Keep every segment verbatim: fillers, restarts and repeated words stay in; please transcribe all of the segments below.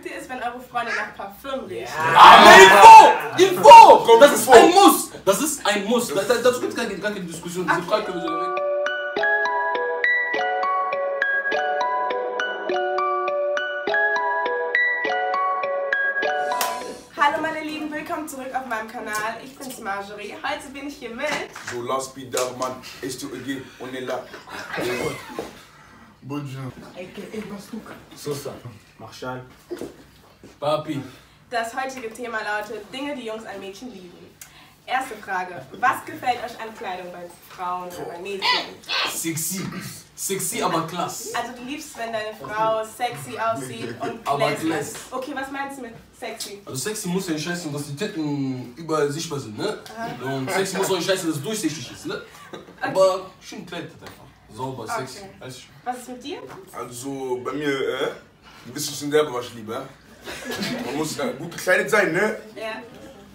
Mögt ihr es, wenn eure Freunde nach Parfüm riechen? Ja, Info! Info! Das ist ein Muss! Das ist ein Muss. Da, da, dazu gibt es gar, gar keine Diskussion. Diese Frage können wir sogar weg. Hallo meine Lieben, willkommen zurück auf meinem Kanal. Ich bin's Marjorie. Heute bin ich hier mit... So last be that man, est to again, on est là. Bonjour. Sosa. Marshall. Papi. Das heutige Thema lautet Dinge, die Jungs an Mädchen lieben. Erste Frage. Was gefällt euch an Kleidung bei Frauen oder bei Mädchen? Sexy. Sexy, aber klasse. Also du liebst, wenn deine Frau sexy aussieht und Aber glänzt. glänzt. Okay, was meinst du mit sexy? Also sexy muss ja nicht heißen, dass die Titten überall sichtbar sind, ne? Und sexy muss auch nicht heißen, dass es durchsichtig ist, ne? Aber schön gekleidet einfach. Sauber, sexy. Okay. Weiß ich schon. Was ist mit dir? Also bei mir, äh, du bist schon selber, was ich liebe, äh? Man muss äh, gut gekleidet sein, ne? Ja.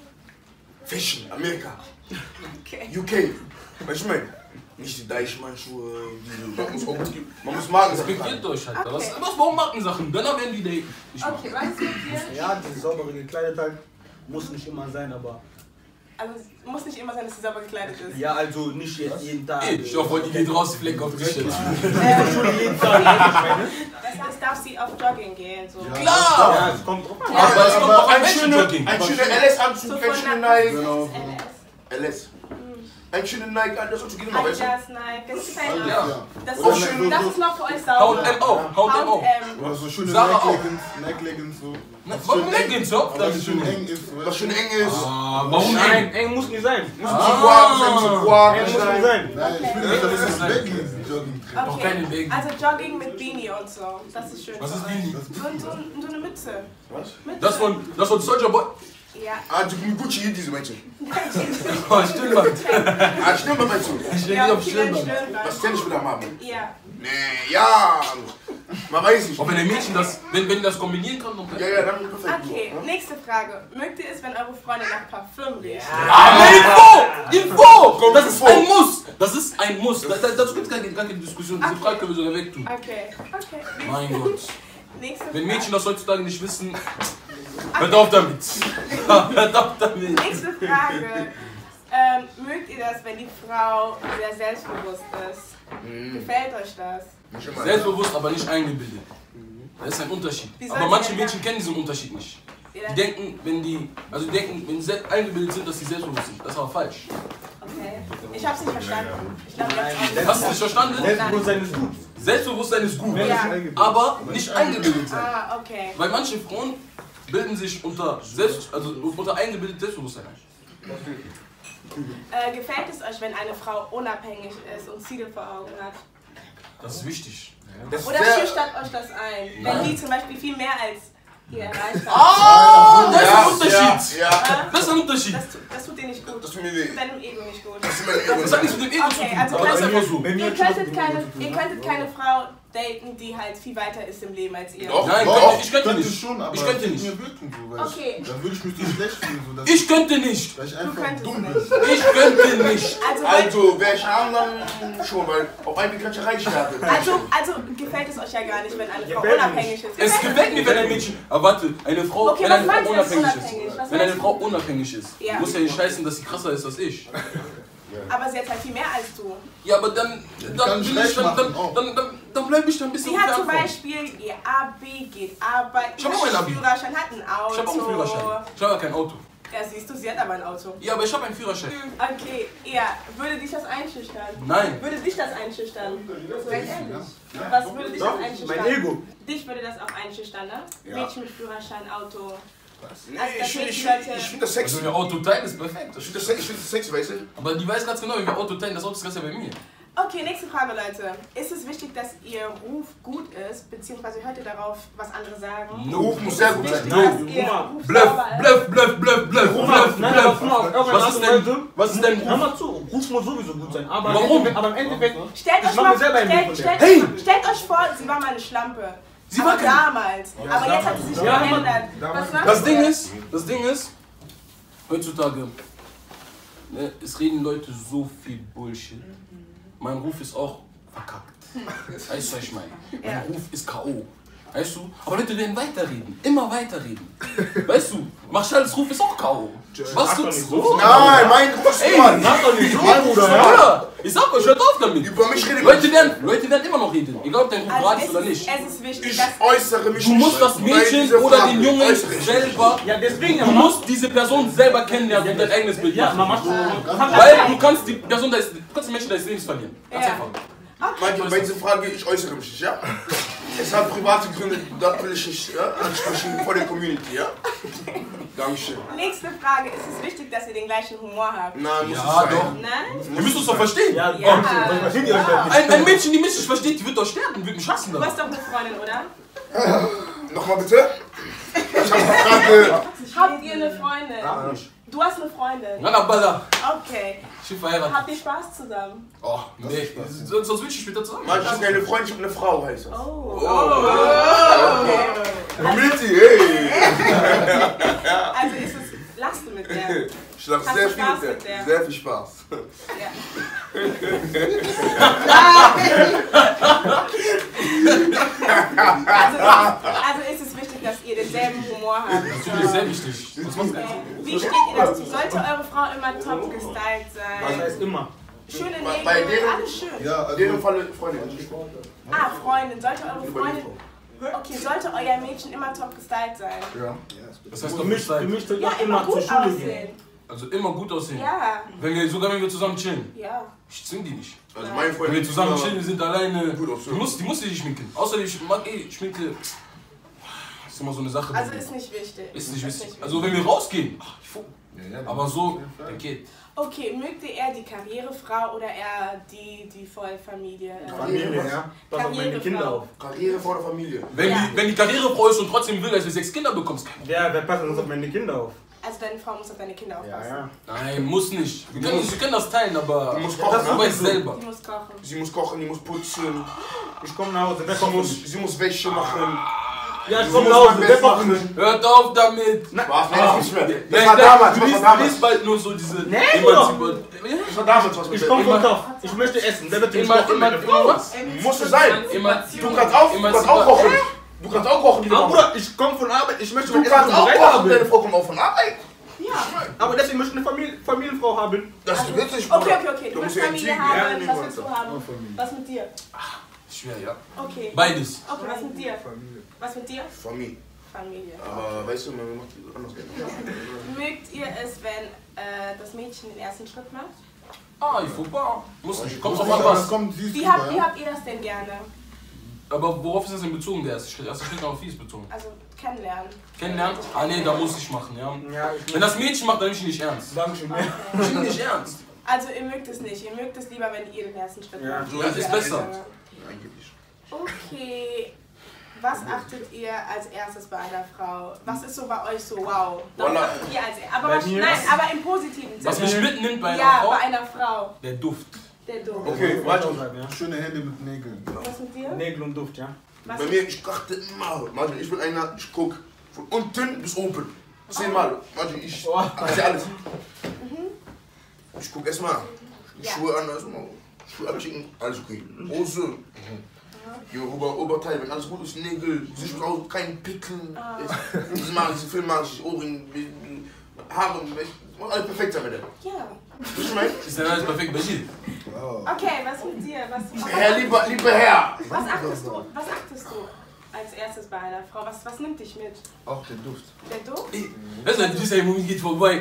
Fashion, Amerika, Okay. U K. Weißt du, ich meine? Nicht die Deichmann-Schuhe, diese, man muss auch, man muss Marken Respektiert euch halt. Okay. Was, was warum Markensachen? Dann werden die daten. Ich mach. Okay, was ist mit dir? Ja, die saubere Gekleidetheit muss nicht immer sein, aber. Also es muss nicht immer sein, dass sie sauber gekleidet ist. Ja, also nicht jetzt jeden Tag. Ey, ich hoffe, die geht raus, Fleck auf die Stirn. Schon jeden Tag. Das heißt, darf sie auf Jogging gehen. So. Klar! Ja, es kommt drauf an. Aber es kommt auch ein ein schöner, Menschenjogging. ein schöner L S-Anzug, So ein von schöner nach- Nike. Genau. L S. L S. Ein schöner Nike, das ist genau, weißt du? Adidas, Nike, das gefällt mir. Ja. Das, Auch ist, schön. das ist noch für euch H und sauber. M auch. H und M auch. H und M. Oder so schöne Sarah auch. Nike-Leggings, Nike-Leggings so. Warum Leggings so? Aber das schön eng ist. Was schön eng ist. Ah, warum Nein, eng? eng muss nicht sein. Muss Ein nicht bisschen Quark, ein bisschen Quark, eng muss nicht sein. sein. Nein, ich will nicht, dass es Leggings Jogging trägt. Doch keine Okay. Wegen. Also Jogging mit Beanie und so. Das ist schön. Was für ist euch. Beanie? Und so, so eine Mütze. Was? Mütze. Das von, das von Soldier Boy. Ja. Ah, du mit Gucci hier, diese Mädchen. Oh, Stirnband. Ah, stimmt, Mädchen. Ich stehe Ja, nicht auf okay, dann Stirnband. Stirnband. Was kann ich mit der Mama? Ja. Nee, ja. Man weiß nicht. Auch wenn ein Mädchen das, wenn, wenn das kombinieren kann, dann Ja, ja, dann perfekt. Okay, nächste Frage. Mögt ihr es, wenn eure Freunde nach Parfüm riechen? Ah, Info! Info! Das ist Info. ein Muss! Das ist ein Muss. Da, da, dazu gibt es gar, gar keine Diskussion. Diese Okay. Frage können wir sogar wegtun. Okay, okay. Mein Gott. Nächste Wenn Frage. Mädchen das heutzutage nicht wissen, hört auf damit. Hört auf damit. Nächste Frage. Ähm, mögt ihr das, wenn die Frau sehr selbstbewusst ist? Gefällt euch das? Nicht immer. Selbstbewusst, aber nicht eingebildet. Das ist ein Unterschied. Wie soll Aber sie manche denn Mädchen kennen diesen Unterschied nicht. Ja. Die denken, wenn die, also die denken, wenn sie selbst eingebildet sind, dass sie selbstbewusst sind. Das ist aber falsch. Okay. Ich hab's nicht verstanden. Ich glaube, jetzt Hast du nicht verstanden? Selbstbewusstsein ist gut. Selbstbewusstsein ist gut, Ja. aber nicht eingebildet sein. Ah, okay. Weil manche Frauen bilden sich unter, selbst, also unter eingebildet Selbstbewusstsein ein. Äh, gefällt es euch, wenn eine Frau unabhängig ist und Ziele vor Augen hat? Das ist wichtig. Das ist Oder sehr- schüchtert euch das ein? Wenn Nein. die zum Beispiel viel mehr als ihr erreicht hat? Ah, das ist Ja, ein Unterschied. Ja, ja. Das ist ein Unterschied. Das, tu- das tut dir nicht gut. Das tut mir Das weh. tut deinem Ego nicht gut. Das tut mir Ego. Das hat nichts mit dem Ego zu Okay, tun, also aber das ist kannst einfach so. Bei mir Ihr hat schon was könntet, mit dem keine, Ego zu tun, ihr ne? könntet keine Frau daten, die halt viel weiter ist im Leben als ihr. Doch. Nein, Doch, könnte, ich könnte Könnte nicht. schon, aber Ich könnte das nicht. mir wirken so, weil Okay. ich, dann würde ich mich nicht schlecht fühlen, so dass Ich könnte nicht. dass ich Du einfach könntest dumm bin. nicht. Ich könnte nicht. Also, wollt- Also, wäre ich arm, dann schon, weil auf einmal kann ich reich werden. also, also gefällt es euch ja gar nicht, wenn eine Frau Gefällt mir unabhängig ist. Es gefällt mir, wenn ein Mädchen. Aber warte, eine Frau, Okay, wenn was eine Frau meinst du als unabhängig unabhängig? ist. Was Wenn eine meinst Frau du? unabhängig ist, Ja. muss ja nicht heißen, dass sie krasser ist als ich. Aber sie hat halt viel mehr als du. Ja, aber dann, kann dann, ich will ich, recht dann, machen, dann, auch. dann, dann, dann bleibe ich da ein bisschen Sie hat zum fern von. Beispiel ihr A B, geht arbeiten, Ich hab auch ein Abi. Führerschein, hat ein Auto. Ich habe auch einen Führerschein. Ich habe aber kein Auto. Ja, siehst du, sie hat aber ein Auto. Ja, aber ich habe einen Führerschein. Okay, ja. Würde dich das einschüchtern? Nein. Würde dich das einschüchtern? Ganz ehrlich. Was würde dich Doch, das einschüchtern? mein Ego. Dich würde das auch einschüchtern, ne? Ja. Mädchen mit Führerschein, Auto. Nee, Also, das ich finde ich, Mädchen find- ich sollte- find das Also sexy. wenn wir Auto teilen, ist perfekt. Ich finde das, ich find das sexy, weißt du? Aber die weiß ganz genau, wenn wir Auto teilen, das Auto ist ganz ja bei mir. Okay, nächste Frage, Leute. Ist es wichtig, dass ihr Ruf gut ist, beziehungsweise hört ihr darauf, was andere sagen? Der Ruf muss sehr gut sein. Wichtig, No. dass ihr Roma. Ruf Bluff, sauber ist? bluff, bluff, bluff, bluff, Ruf bluff, Nein, aber bluff. guck mal, auf irgendeine Was Art ist und denn, Weise- was ist denn Hör Ruf? mal zu, Ruf muss sowieso gut sein. Aber Warum? Im Endeffekt, aber im Endeffekt, Stellt ich euch, mach mal, mir selber ein Bild stellt, von stellt, der. Hey! stellt euch vor, sie war mal eine Schlampe. Sie aber war keine- damals. aber jetzt hat sie sich Ja, verändert. damals- Was sagst Das du Ding denn? ist, das Ding ist, heutzutage, ne, es reden Leute so viel Bullshit. Mein Ruf ist auch verkackt. Weißt du, was ich meine? Mein Ja. Ruf ist K O. Weißt du? Aber Leute werden weiterreden. Immer weiterreden. Weißt du? Marschalls Ruf ist auch K O. Was doch tut's nicht so? so. Nein, mein Ruf, Ey, Mann. Sag doch nicht so, Mein Bruder. Bruder, Bruder, ich sag euch, hört auf damit. Über mich reden. Leute werden, Leute werden immer noch reden. Egal ob dein Ruf Also gerade es ist oder ist, nicht. es ist wichtig, Ich dass... äußere mich Du nicht musst das bei Mädchen dieser oder Frage. den Jungen Äußere ich selber... Ja, deswegen, Du musst diese Person selber kennenlernen und dein eigenes Bild Ja, machen. Mama, Weil du kannst die Person deines, du kannst den Menschen deines Lebens verlieren. Ganz Ja. einfach. Meinte, bei dieser Frage, ich äußere mich nicht, ja? Es hat private Gründe, das will ich nicht ja? ansprechen vor der Community, ja? Dankeschön. Nächste Frage, ist es wichtig, dass ihr den gleichen Humor habt? Nein, muss Ja, es sein. doch. Nein? Ihr müsst uns doch verstehen. Ja, Ja. komm, was versteht ihr euch denn nicht? Ein, ein Mädchen, die mich nicht versteht, die wird doch sterben, wird mich hassen. Du Dann. hast doch eine Freundin, oder? Nochmal bitte? Ich habe gerade... Habt ihr eine Freundin? Du hast eine Freundin? Rana Balla. Okay. Ich bin verheiratet. Habt ihr Spaß zusammen? Oh, nee. Sonst sonst will ich später zusammen. Mann, ich habe keine Freundin, ich habe eine Frau, heißt das. Oh. Okay. Community, hey! Also ist es... Lachst du mit der? Ich sag Hast sehr du viel Spaß mit mit der. der? Sehr viel Spaß. Also, also ist es wichtig, dass ihr denselben Humor habt. Natürlich ist sehr wichtig. Das macht Okay. Wie steht ihr dazu? Sollte eure Frau immer top gestylt Was sein? heißt immer? Schöne Bei- bei Nägel, denen- alles schön. Ja, In dem also, Falle Freundin. Ah, Freundin. Sollte eure Freundin... Okay, sollte euer Mädchen immer top gestylt sein? ja. Das heißt Für doch mich, nicht für sein. mich soll Ja, doch immer immer zur gut Schule gehen. aussehen. Also immer gut aussehen. Ja, Wenn wir, sogar wenn wir zusammen chillen. ja. Ich zwing die nicht. Also meine Wenn Freundin wir zusammen chillen, wir sind alleine. Gut Die aussehen. muss, die muss sich nicht schminken. Außerdem, ich mag eh Schminke. Das ist immer so eine Sache. Also ist nicht wichtig. Ist nicht wichtig. Also wenn wir rausgehen, ach, ich fu- Ja, ja, aber so, der geht. Okay, mögt ihr eher die Karrierefrau oder eher die, die Vollfamilie? Familie, ja. Pass auf meine Kinder auf. Karriere vor der Familie. Wenn, Ja. die, wenn die Karrierefrau ist und trotzdem will, dass du sechs Kinder bekommst, kein Problem. Wer, wer passt uns auf meine Kinder auf? Also deine Frau muss auf deine Kinder Ja, aufpassen. ja. Nein, muss nicht. Wir können, wir können das teilen, aber Die muss das kochen, du ne? weißt selber. Die muss kochen. Sie muss kochen, die muss putzen, Ich komm nach Hause, wer sie kocht muss, für mich? sie muss Wäsche machen. Ja, ich Sie komm muss nach Hause, mein wer Bett kocht für mich? machen. Hört auf damit! Was? Nein, das nicht mehr. Ja, Das ich war denk, damals, du das liest, war damals. liest bald nur so diese Nee, Emanzipa- Das war damals was mit Ich komm vom Immer- Topf. Ich möchte essen. Wer wird den Immer, kochen? immer, Meine immer Frau. was? Muss es sein. Immer, Du kannst auch, du kannst auch kochen. Du kannst auch kochen, liebe Ah, Mama. Bruder, ich komm von Arbeit. Ich möchte Du mein Essen kannst auch bereit kochen, deine haben. Frau kommt auch von Arbeit. Aber deswegen möchte ich eine Familie, Familienfrau haben. Das ist wirklich, Okay, okay, okay. Du Da musst willst du Familie entziehen, ja, haben. nee, Was willst du haben? Was mit dir? schwer, ja. Okay. Beides. Okay, was mit dir? Was mit dir? Familie. Familie. Aber weißt du, man macht anders gerne. Mögt ihr es, wenn äh, das Mädchen den ersten Schritt macht? Ah, ich vorbei. Muss nicht. Kommt das drauf an, was. kommt süß Wie rüber, habt, wie ja. habt ihr das denn gerne? Aber worauf ist das denn bezogen, der erste Schritt? Der erste Schritt auf Fies bezogen. Also kennenlernen. Kennenlernen? Ah, nee, da muss ich machen, ja. Ja, ich Wenn das Mädchen macht, dann nehme ich ihn nicht ernst. Dankeschön. Okay. Ich nehme ihn nicht ernst. Also ihr mögt es nicht. Ihr mögt es lieber, wenn ihr den ersten Schritt Ja. macht. So Ja, ist besser. Eigentlich. Okay. Was achtet ihr als erstes bei einer Frau? Was ist so bei euch so wow? Das Voila. achtet ihr als aber Bei was, mir? nein, aber im positiven Sinne. Was mich mitnimmt bei einer ja, Frau, bei einer Frau. der Duft. Der Duft. Okay, warte. Ja. Schöne Hände mit Nägeln. Was mit dir? Nägel und Duft, ja. Was Bei mir, ich dachte immer, warte, ich bin einer, ich guck von unten bis oben. Zehnmal. Warte, ich, Oh. ich sehe alles. Ich guck erstmal. Ja. Schuhe an, erstmal. Schuhe abschicken, alles okay. Hose. Ja, Ober, Oberteil, wenn alles gut ist, Nägel, sieht aus, kein Pickel. Ah. Das mache ich, Film mache ich, Ohren, Haare, alles perfekt sein mit der. Ja. Ich meine, Ist dann alles perfekt bei dir? Okay, was mit dir? Was, was, Herr, lieber, lieber Herr. was achtest du? Was achtest du als erstes bei einer Frau? Was, was nimmt dich mit? Auch der Duft. Der Duft? Ey, weißt du, dieser Moment geht vorbei.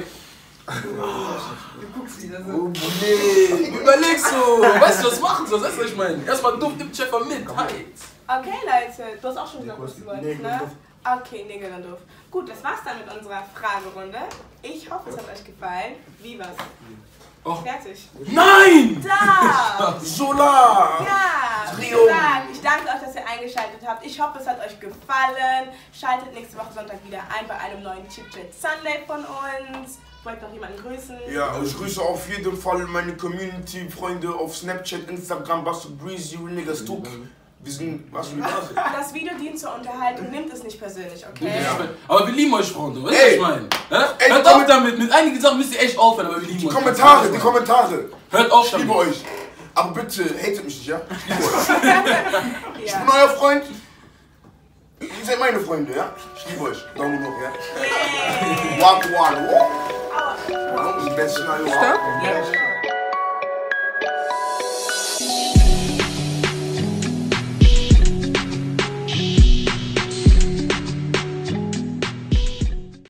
Du guckst wieder so. Oh, nee. Überleg so. Weißt du, was machen soll? Weißt du, was ich meine? Erstmal Duft nimmt Schäfer mit. Halt. Okay, Leute, du hast auch schon gesagt, was du wolltest, Nägel und ne? Duft. Okay, Nägel und Duft. Gut, das war's dann mit unserer Fragerunde. Ich hoffe, es hat euch gefallen. Wie war's? Oh. Fertig. Nein! Da! Solar. Ja! Wie Trio. gesagt, ich danke euch, dass ihr eingeschaltet habt. Ich hoffe, es hat euch gefallen. Schaltet nächste Woche Sonntag wieder ein bei einem neuen Chip Chat Sunday von uns. Wollt noch jemanden grüßen? Ja, ich grüße auf jeden Fall meine Community, Freunde auf Snapchat, Instagram, Basso Breezy, Real Niggas Tuk. Wir sind, was wir da sind. Das Video dient zur Unterhaltung, nimmt es nicht persönlich, okay? Ja. Aber wir lieben euch, Freunde. Weißt du, was Ey. ich meine? Hä? Ey, Hört die auf damit. Mit einigen Sachen müsst ihr echt aufhören, aber wir lieben Die euch. Kommentare, die Kommentare. Hört auf Ich damit. liebe euch. Aber bitte, hatet mich nicht, ja? Ich liebe euch. Ich Ja. bin euer Freund. Ihr seid meine Freunde, ja? Ich liebe euch. Daumen hoch, ja? Walk one, walk. Das ist das beste Szenario. Ja.